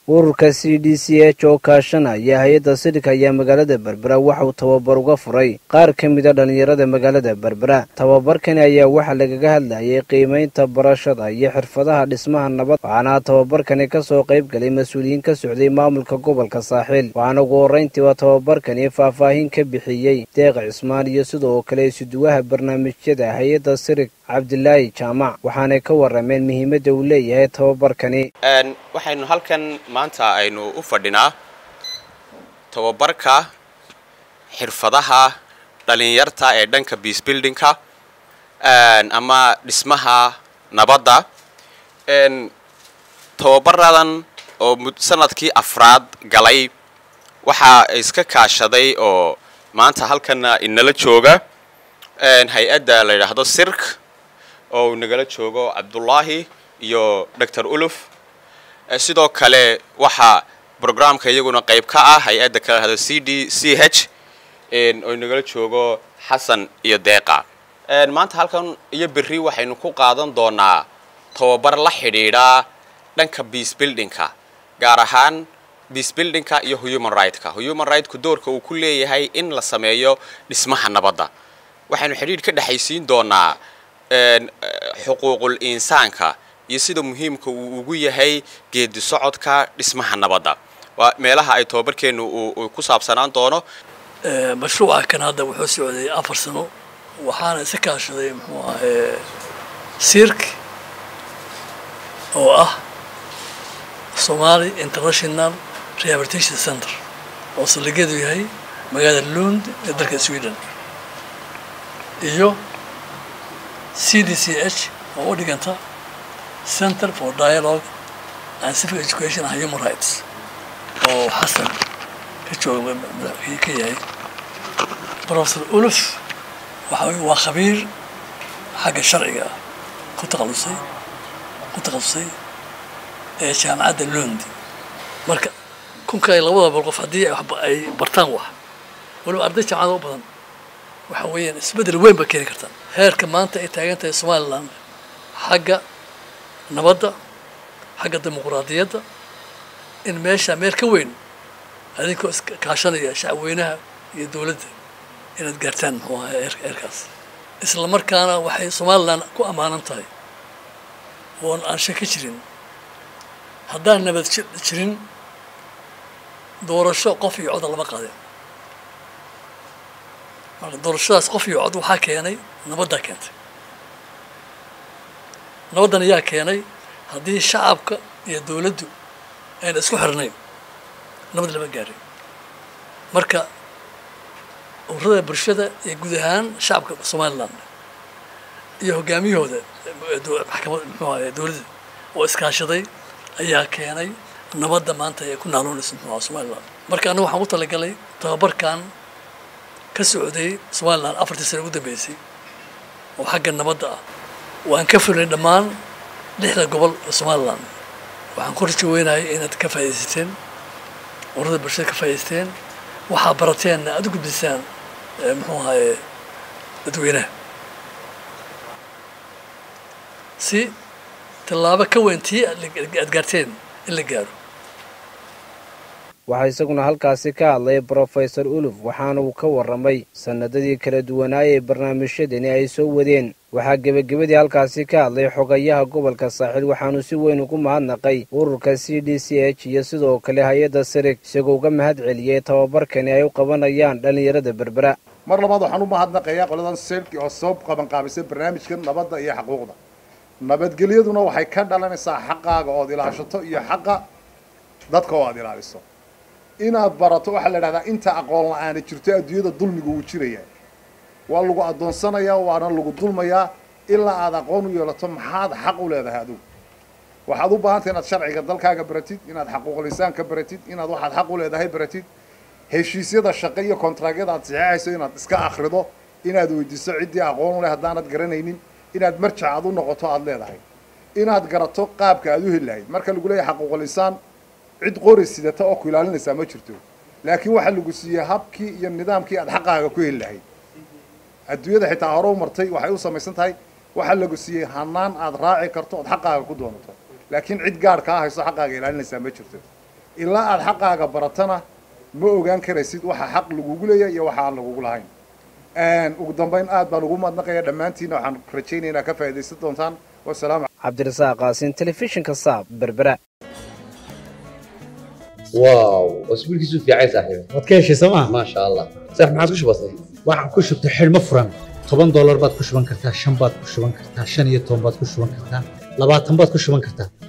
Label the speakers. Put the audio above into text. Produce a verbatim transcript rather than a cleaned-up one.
Speaker 1: ururka C D C H oo kaashanaya hay'adda Sidika ayaa magaalada Berbera waxa uu tababar uga furay qaar ka mid ah dhalinyarada magaalada Berbera. Tababarkan ayaa waxa lagaga hadlayay qiimeynta barashada iyo xirfadaha dhismaha nabad. Waxaana tababarkani ka soo qayb galay mas'uuliyiin ka socday maamulka gobolka Saaxil. Waxaana ugu horreyntii waa tababarkani faahfaahin ka bixiyay Deeq Cismaan iyo sidoo kale isuduwaha barnaamijyada hay'adda Sirik Cabdilaahi Jaamac. Waxaana ka warameen muhiimadda uu leeyahay tababarkani.
Speaker 2: Een waxaynu halkan maanta aynu u fadhinaa tababarka xirfadaha dhalinyarta ee dhanka peace buildingka een ama dhismaha nabadda. een tababaradan oo sanadkii afraad galay waxa iska kaashaday oo maanta halkan inala jooga een hay'adda la yiraahdo Sirik oo nagala joogo Cabdullaahi iyo Doctor Uluf. sidoo kale waxa programka iyaguna qayb ka ah hay'adda ka hada C D C H een oo nagala joogo Xasan iyo Deeqa. een maanta halkan iyo berri waxaynu ku qaadan doonaa tababar la xiriira dhanka peace buildingka, gaar ahaan peace buildingka iyo human right-ka. human right-ku doorka uu ku leeyahay in la sameeyo dhismaha nabadda. waxaynu xiriir ka dhaxaysiin doonaa een xuquuqul insaanka iyo sida muhiimka uu ugu yahay geedi socodka dhismaha nabadda. waa meelaha ay tababarkeenu uu ku saabsanaan doono.
Speaker 3: ee mashruuca kan hadda wuxuu socday afar sano waxaana iska kaashaday muxuu ahaa Sirik oo ah Somali International Rehabilitation Center oo saldhigeedu yahay magaalada Lund ee dalka Sweden, iyo C D C H oo u dhiganta Center for Dialogue and Civic Education and Human Rights oo Xasan ka jooga madaxweyne ka yahay. Professor Uluf waxa uu waa khabiir xagga sharciga ku takhasusay ku takhasusay ee jaamacadda Lund. marka kunka ay labada boqol qof haddii ay bartaan wax waliba arday jaamacado badan waxa weeyaan isbedel weyn ba keeni kartaa heerka maanta ay taagan tahay Somaliland xagga nabadda, xagga dimuqraadiyadda, in meesha meel ka weyn adinkoo kaashanaya shacabweynaha iyo dawladda inaad gaartaan muxuu ahaa eerkaas. isla markaana waxay Somaliland ku amaanan tahay oo aan shaki jirin haddaan nabad jirin doorasho qof iyo cod lama qaadin. marka doorashadaas qof iyo cod waxaa keenay nabadda keentay. nabaddan ayaa keenay haddii shacabka iyo dawladdu ayna isku xirnayn nabad lama gaarin. marka ururada bulshada iyo guud ahaan shacabka Somaliland iyo hogaamiyahooda maxkamadda muxuu ahaa dawladda oo iskaashaday ayaa keenay nabadda maanta ay ku naaloonayso muxuu ahaa Somaliland. marka anagu waxaan u talagalay tababarkan ka socday Somaliland afartii sano ugu dambeysay oo xagga nabadda ah waan ka fulnay dhammaan lixda gobol ee Somaliland. waxaan ku rajaynahay inaad ka faa'iideysateen ururada bulshada ka faa'iideysteen waxaa barateen aad u gudbisaan muxuu ahaa dadweynaha si tallaabo ka weyntii aad gaarteen in la gaaro.
Speaker 1: waxaa isaguna halkaasi ka hadlay Professor Uluf waxaana uu ka waramay sanadadii kala duwanaayay barnaamijyadani ay soo wadeen. waxaa gabagabadii halkaasi ka hadlay xogayaha gobolka Saaxil waxaanu si weyn ugu mahadnaqay ururka C D C H iyo sidoo kale hay'adda Sirik isagoo uga mahad celiyay tababarkani ay u qabanayaan dhalinyarada Berbera.
Speaker 4: mar labaad waxaan u mahadnaqayaa qoladan Sirik oo soo qaban qaabisay barnaamijkan nabadda iyo xuquuqda. nabadgelyaduna waxay ka dhalanaysaa xaqaaga oo ilaashato iyo xaqa dadka oo aad ilaaliso. inaad barato waxa la yiraahdaa inta aqoon la'aan jirto adduunyada dulmigu uu jirayaa. waa lagu adoonsanayaa waana lagu dulmayaa ilaa aad aqoon u yeelato maxaad xaq u leedahay adigu. waxaad u baahan tahay inaad sharciga dalkaaga baratid, inaad xuquuqul insaanka baratid, inaad waxaad xaq u leedahay baratid, heshiisyada shaqo iyo kontraagyada aad saxiixayso inaad iska akhrido, inaad weydiiso ciddii aqoon u leh haddaanad garanaynin, inaad marjac aad u noqoto aad leedahay, inaad garato qaabka aad u heli lahayd. marka lagu leeyahay xuquuqul insaan cid qori sidata oo ku ilaalinaysa ma jirto, laakiin waxa lagu siiyay habkii iyo nidaamkii aad xaqaaga ku heli lahayd. adduunyada xitaa hore u martay waxay u samaysan tahay waxa lagu siiyay hanaan aad raaci karto oo xaqaaga ku doonato, laakiin cid gaar ka hayso xaqaaga ilaalinaysa ma jirto. ilaa aad xaqaaga baratana ma ogaan karaysid waxa xaq lagugu leeyahay iyo waxa aan lagugu lahayn ugu dambayn aad baan ugu mahadnaqayaa dhammaantiina waxaan rajaynaynaa ka faa'iidaysan doontaan wasalaam
Speaker 1: cabdirasaaq qaasin telefishinka saab berbera
Speaker 5: واو اسبوع كيسو في عايز صاحبي
Speaker 6: wadkeeshi soomaa
Speaker 5: ما شاء الله صح ما عادش بسيط
Speaker 6: waxaan ku shubtay xilmo furan toban dollar baad ku shuban kartaa shan baad ku shuban kartaa shan iyo toban baad ku shuban kartaa labaatan baad ku shuban kartaa